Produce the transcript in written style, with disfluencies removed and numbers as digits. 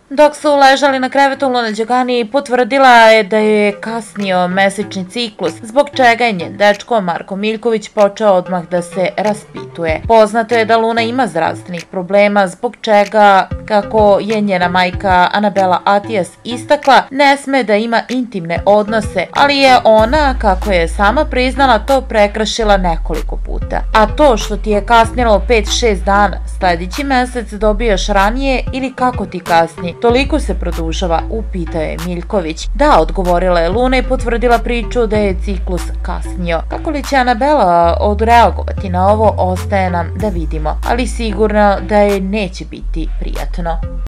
Dok su ležali na krevetu, Luna Đugani potvrdila je da je kasnio mesečni ciklus, zbog čega je njen dečko Marko Miljković počeo odmah da se raspituje. Poznato je da Luna ima zdravstvenih problema, zbog čega, kako je njena majka Anabela Atijas istakla, ne sme da ima intimne odnose, ali je ona, kako je sama priznala, to prekršila nekoliko puta. A to što ti je kasnilo 5-6 dana, sledeći mesec dobijaš ranije ili kako ti kasni, toliko se produžava, upitao je Miljković. Da, odgovorila je Luna i potvrdila priču da je ciklus kasnio. Kako li će Anabela odreagovati na ovo, ostaje nam da vidimo, ali sigurno da je neće biti prijatno.